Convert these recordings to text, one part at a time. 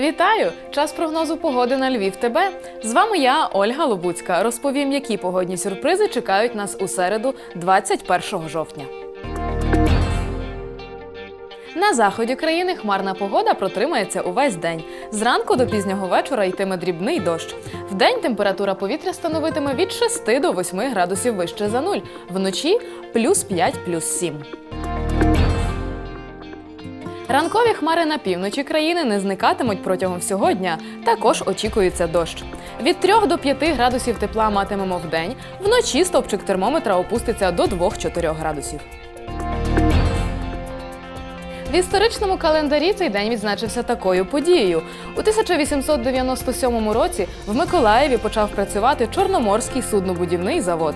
Вітаю! Час прогнозу погоди на Львів ТБ. З вами я, Ольга Лобуцька. Розповім, які погодні сюрпризи чекають нас у середу, 21 жовтня. На заході країни хмарна погода протримається увесь день. Зранку до пізнього вечора йтиме дрібний дощ. Вдень температура повітря становитиме від 6 до 8 градусів вище за нуль. Вночі – плюс 5, плюс 7. Ранкові хмари на півночі країни не зникатимуть протягом всього дня. Також очікується дощ. Від 3 до 5 градусів тепла матимемо вдень. Вночі стовпчик термометра опуститься до 2-4 градусів. В історичному календарі цей день відзначився такою подією. У 1897 році в Миколаєві почав працювати Чорноморський суднобудівний завод.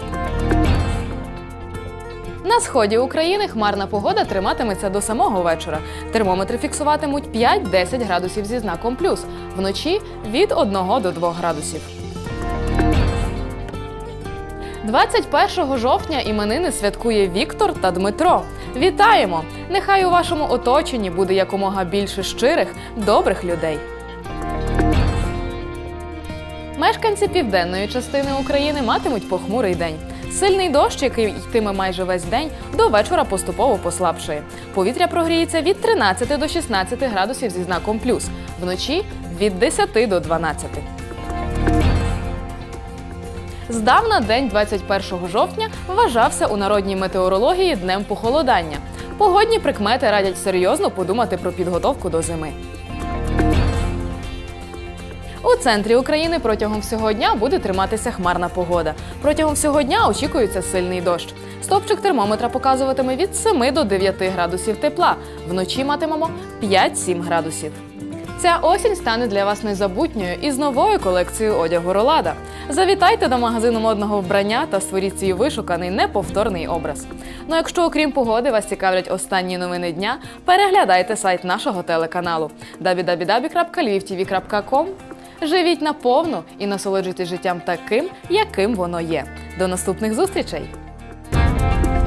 На сході України хмарна погода триматиметься до самого вечора. Термометри фіксуватимуть 5-10 градусів зі знаком плюс. Вночі – від 1 до 2 градусів. 21 жовтня іменини святкує Віктор та Дмитро. Вітаємо! Нехай у вашому оточенні буде якомога більше щирих, добрих людей. Мешканці південної частини України матимуть похмурий день. Сильний дощ, який йтиме майже весь день, до вечора поступово послабшає. Повітря прогріється від 13 до 16 градусів зі знаком плюс. Вночі – від 10 до 12. Здавна день 21 жовтня вважався у народній метеорології днем похолодання. Погодні прикмети радять серйозно подумати про підготовку до зими. У центрі України протягом всього дня буде триматися хмарна погода. Протягом всього дня очікується сильний дощ. Стовпчик термометра показуватиме від 7 до 9 градусів тепла. Вночі матимемо 5-7 градусів. Ця осінь стане для вас незабутньою із новою колекцією одягу Ролада. Завітайте до магазину модного вбрання та створіть свій вишуканий, неповторний образ. Ну, якщо окрім погоди вас цікавлять останні новини дня, переглядайте сайт нашого телеканалу www.lvivtv.com. Живіть наповну і насолоджуйтесь життям таким, яким воно є. До наступних зустрічей!